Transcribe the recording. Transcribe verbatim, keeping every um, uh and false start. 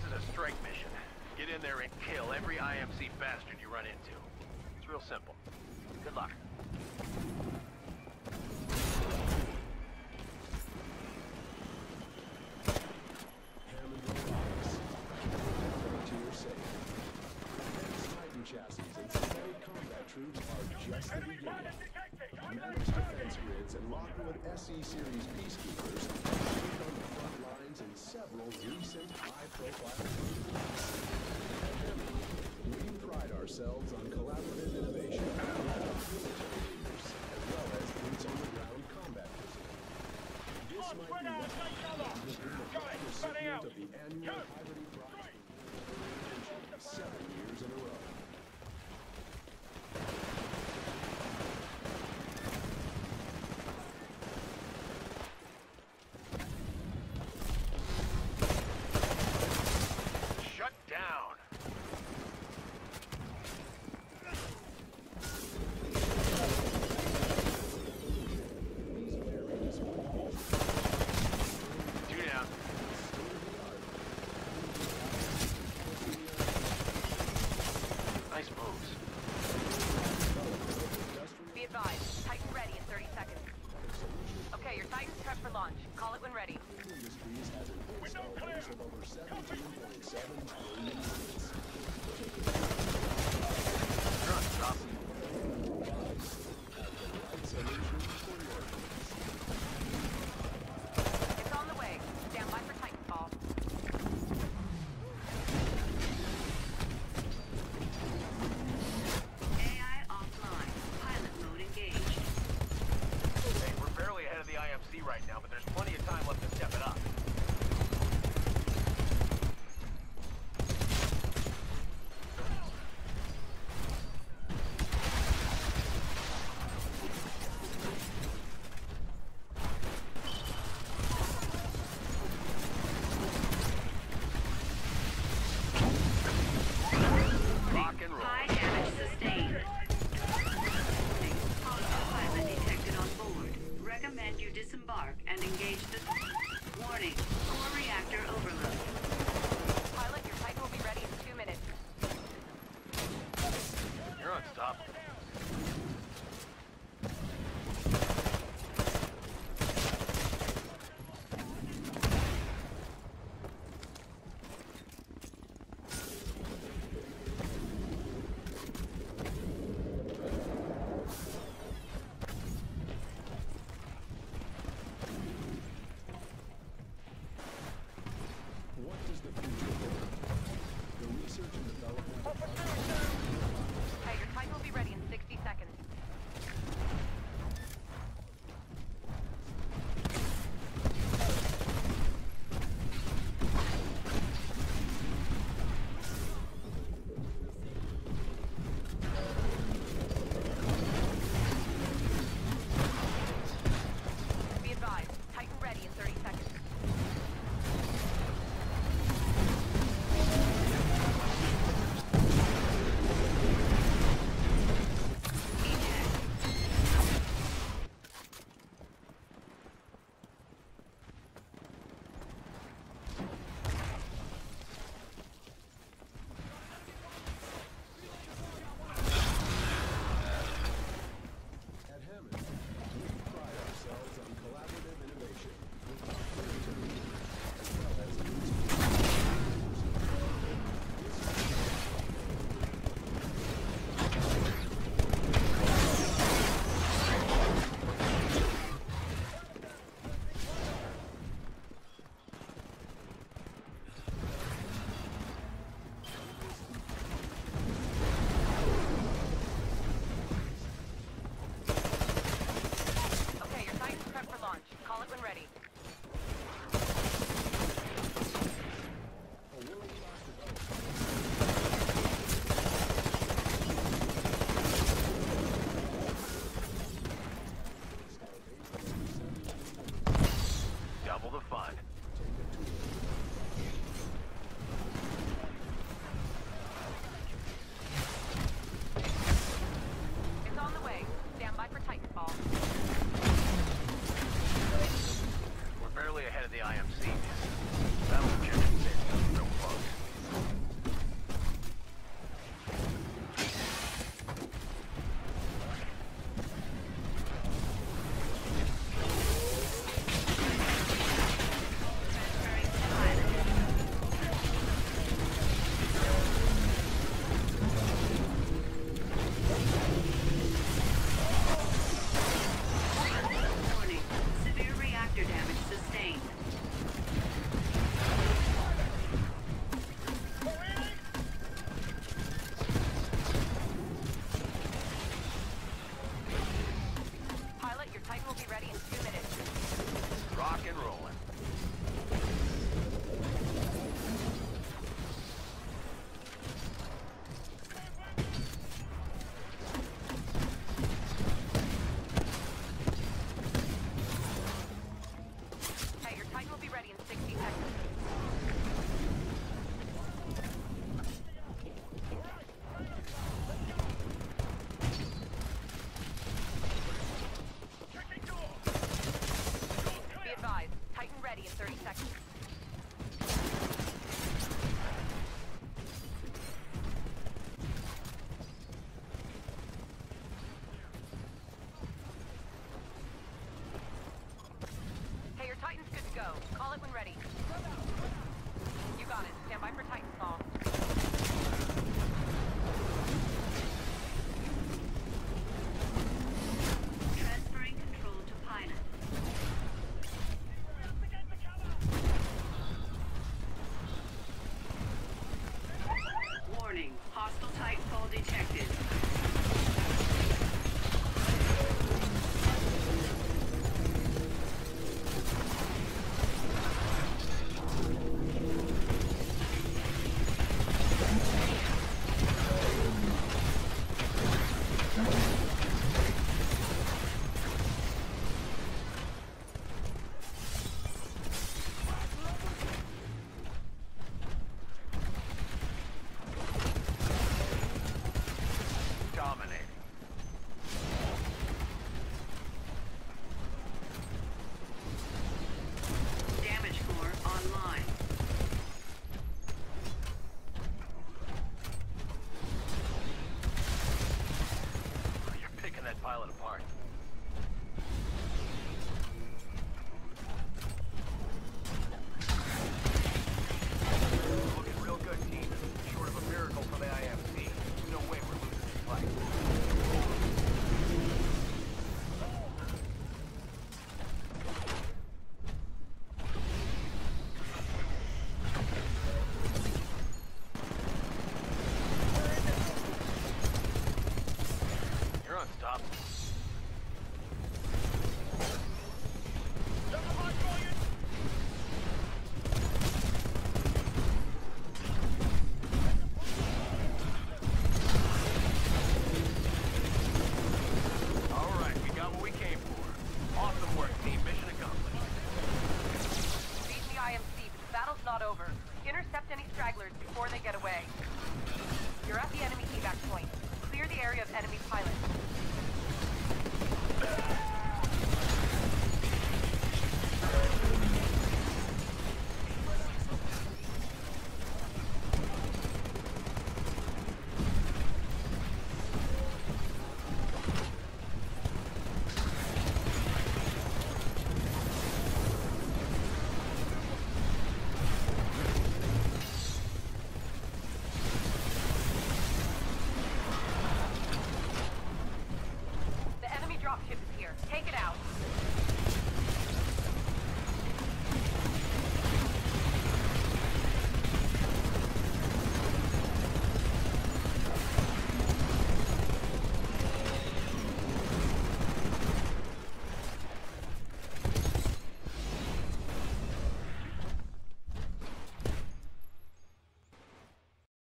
is a strike mission. Get in there and kill every I M C bastard you run into. It's real simple. Good luck. Hammond Robotics. To your safe. Advanced Titan chassis and synthetic combat troops are just the beginning. Managed defense grids and Lockwood S E Series peacekeepers have been on the front lines in several recent high-profile conflicts. At Hammond, we pride ourselves on collaborative innovation with our military leaders, as well as boots-on-the-ground combat personnel. This might be one of the recipient of the annual Poverty Prize seven years in a row. Shut down. Two down. Nice moves. Be advised, Titan ready in thirty seconds. Okay, your Titan's prepped for launch. Call it when ready. Industries has an install base of over seventeen point seven billion units. You're on top. Have the right solution for your needs. It's on the way. Stand by for Titanfall. A I offline. Pilot mode engaged. Hey, we're barely ahead of the I M C right now, but there's plenty of time left to step it up. Rock and roll. High damage sustained. Autopilot detected on board. Recommend you disembark and engage the... Warning. Core reactor overload. Pilot, your Titan will be ready in two minutes. You're on stop. What does the future hold? The research and development of Hey, your Titan will be ready in sixty seconds. Slug when ready. You got it. Stand by for Titan.